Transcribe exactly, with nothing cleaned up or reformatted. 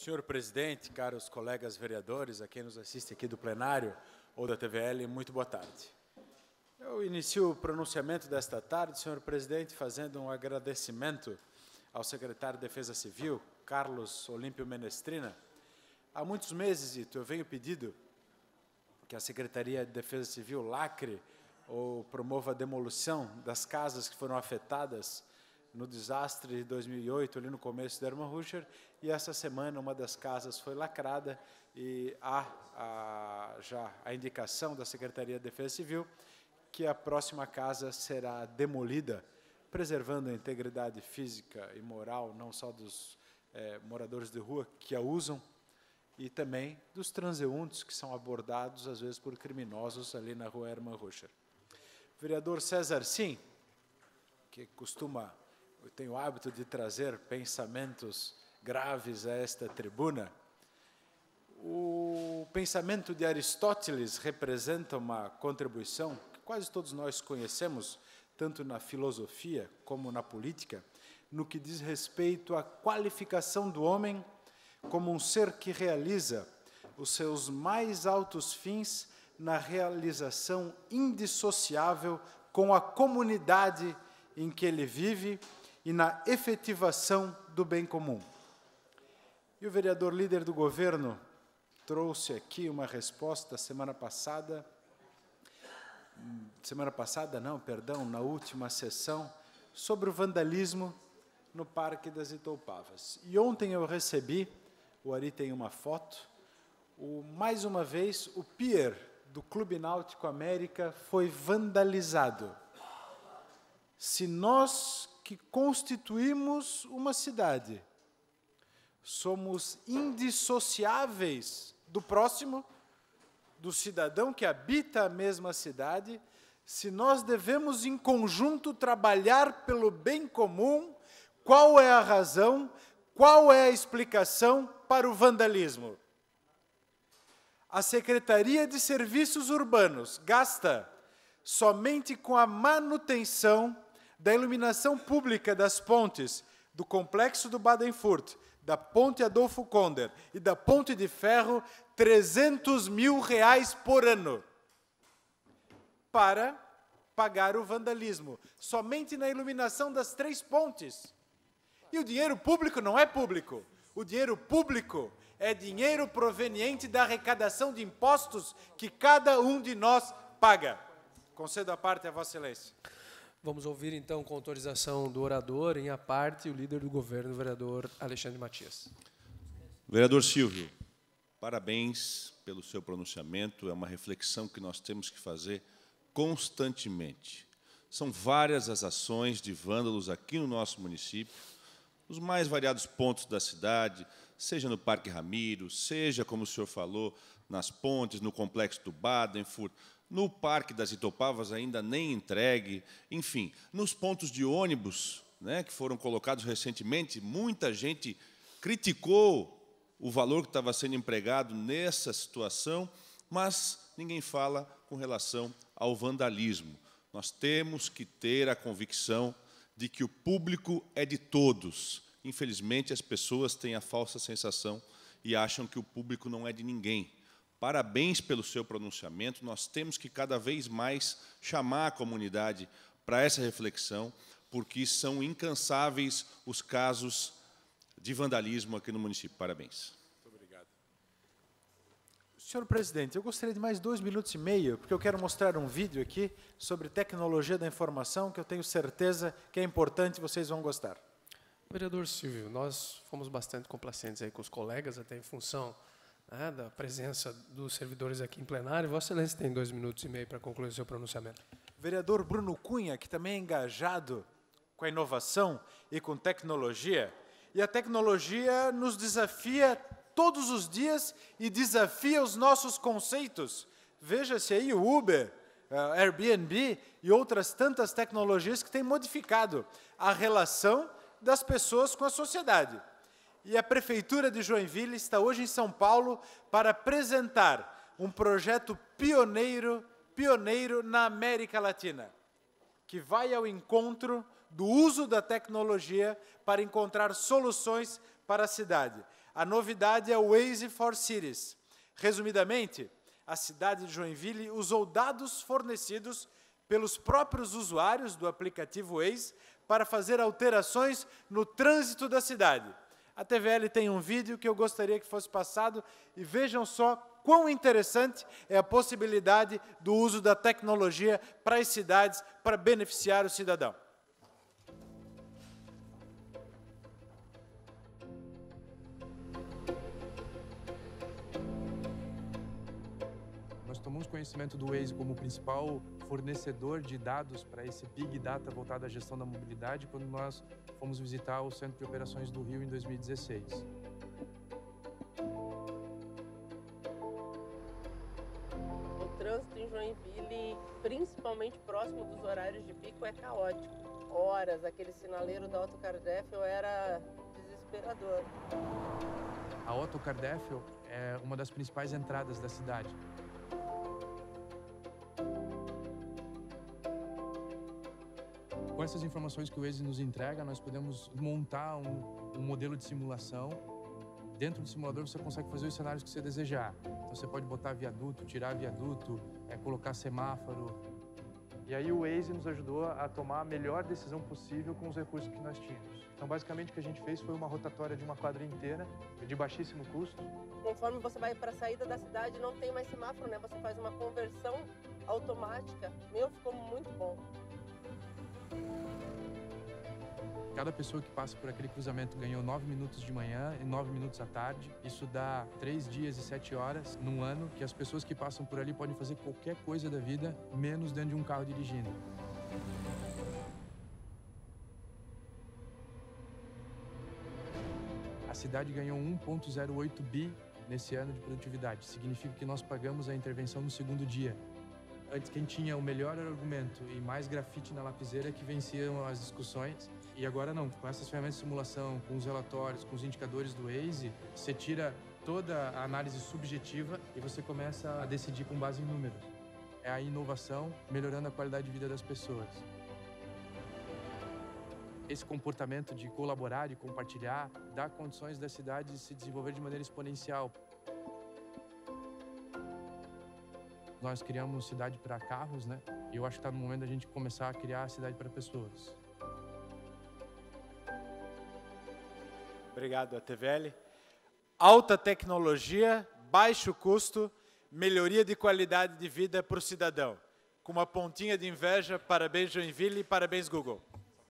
Senhor presidente, caros colegas vereadores, a quem nos assiste aqui do plenário ou da T V L, muito boa tarde. Eu inicio o pronunciamento desta tarde, senhor presidente, fazendo um agradecimento ao secretário de Defesa Civil, Carlos Olímpio Menestrina. Há muitos meses, Ito, eu venho pedindo que a Secretaria de Defesa Civil lacre ou promova a demolição das casas que foram afetadas no desastre de dois mil e oito, ali no começo da Ermanrúcher, e essa semana uma das casas foi lacrada e há a, já a indicação da Secretaria de Defesa Civil que a próxima casa será demolida, preservando a integridade física e moral, não só dos eh, moradores de rua que a usam, e também dos transeuntes que são abordados, às vezes, por criminosos ali na rua Ermanrúcher. Vereador César Sim, que costuma, eu tenho o hábito de trazer pensamentos graves a esta tribuna, o pensamento de Aristóteles representa uma contribuição que quase todos nós conhecemos, tanto na filosofia como na política, no que diz respeito à qualificação do homem como um ser que realiza os seus mais altos fins na realização indissociável com a comunidade em que ele vive e na efetivação do bem comum. E o vereador líder do governo trouxe aqui uma resposta semana passada, semana passada não, perdão, na última sessão, sobre o vandalismo no Parque das Itoupavas. E ontem eu recebi, o Ari tem uma foto, o, mais uma vez o pier do Clube Náutico América foi vandalizado. Se nós que constituímos uma cidade somos indissociáveis do próximo, do cidadão que habita a mesma cidade, se nós devemos em conjunto trabalhar pelo bem comum, qual é a razão, qual é a explicação para o vandalismo? A Secretaria de Serviços Urbanos gasta somente com a manutenção da iluminação pública das pontes do Complexo do Badenfurt, da Ponte Adolfo Konder e da Ponte de Ferro, trezentos mil reais por ano para pagar o vandalismo, somente na iluminação das três pontes. E o dinheiro público não é público. O dinheiro público é dinheiro proveniente da arrecadação de impostos que cada um de nós paga. Concedo a parte a Vossa Excelência. Vamos ouvir, então, com autorização do orador, em a parte, o líder do governo, o vereador Alexandre Matias. Vereador Silvio, parabéns pelo seu pronunciamento. É uma reflexão que nós temos que fazer constantemente. São várias as ações de vândalos aqui no nosso município, os mais variados pontos da cidade, seja no Parque Ramiro, seja, como o senhor falou, nas pontes, no Complexo do Badenfurt, no Parque das Itoupavas ainda nem entregue, enfim, nos pontos de ônibus, né, que foram colocados recentemente, muita gente criticou o valor que estava sendo empregado nessa situação, mas ninguém fala com relação ao vandalismo. Nós temos que ter a convicção de que o público é de todos. Infelizmente, as pessoas têm a falsa sensação e acham que o público não é de ninguém. Parabéns pelo seu pronunciamento. Nós temos que cada vez mais chamar a comunidade para essa reflexão, porque são incansáveis os casos de vandalismo aqui no município. Parabéns. Muito obrigado. Senhor presidente, eu gostaria de mais dois minutos e meio, porque eu quero mostrar um vídeo aqui sobre tecnologia da informação, que eu tenho certeza que é importante e vocês vão gostar. Vereador Silvio, nós fomos bastante complacentes aí com os colegas, até em função né, da presença dos servidores aqui em plenário. Vossa Excelência tem dois minutos e meio para concluir o seu pronunciamento. Vereador Bruno Cunha, que também é engajado com a inovação e com tecnologia, e a tecnologia nos desafia todos os dias e desafia os nossos conceitos. Veja-se aí o Uber, a Airbnb e outras tantas tecnologias que têm modificado a relação das pessoas com a sociedade. E a Prefeitura de Joinville está hoje em São Paulo para apresentar um projeto pioneiro, pioneiro na América Latina, que vai ao encontro do uso da tecnologia para encontrar soluções para a cidade. A novidade é o Waze for Cities. Resumidamente, a cidade de Joinville usou dados fornecidos pelos próprios usuários do aplicativo Waze para fazer alterações no trânsito da cidade. A T V L tem um vídeo que eu gostaria que fosse passado e vejam só quão interessante é a possibilidade do uso da tecnologia para as cidades para beneficiar o cidadão. Nós tomamos conhecimento do Waze como o principal fornecedor de dados para esse Big Data voltado à gestão da mobilidade quando nós fomos visitar o Centro de Operações do Rio em dois mil e dezesseis. O trânsito em Joinville, principalmente próximo dos horários de pico, é caótico. Horas, aquele sinaleiro da Otto Cardeffel era desesperador. A Otto Cardeffel é uma das principais entradas da cidade. Com essas informações que o Waze nos entrega, nós podemos montar um, um modelo de simulação. Dentro do simulador você consegue fazer os cenários que você desejar. Então você pode botar viaduto, tirar viaduto, é, colocar semáforo. E aí o Waze nos ajudou a tomar a melhor decisão possível com os recursos que nós tínhamos. Então basicamente o que a gente fez foi uma rotatória de uma quadra inteira, de baixíssimo custo. Conforme você vai para a saída da cidade, não tem mais semáforo, né? Você faz uma conversão automática. Meu, ficou muito bom. Cada pessoa que passa por aquele cruzamento ganhou nove minutos de manhã e nove minutos à tarde. Isso dá três dias e sete horas num ano que as pessoas que passam por ali podem fazer qualquer coisa da vida, menos dentro de um carro dirigindo. A cidade ganhou um vírgula zero oito bi nesse ano de produtividade. Significa que nós pagamos a intervenção no segundo dia. Antes, quem tinha o melhor argumento e mais grafite na lapiseira que venciam as discussões. E agora não, com essas ferramentas de simulação, com os relatórios, com os indicadores do Waze, você tira toda a análise subjetiva e você começa a decidir com base em números. É a inovação melhorando a qualidade de vida das pessoas. Esse comportamento de colaborar e compartilhar dá condições da cidade de se desenvolver de maneira exponencial. Nós criamos cidade para carros, né? E eu acho que está no momento da gente começar a criar a cidade para pessoas. Obrigado, A T V L. Alta tecnologia, baixo custo, melhoria de qualidade de vida para o cidadão. Com uma pontinha de inveja, parabéns Joinville e parabéns Google.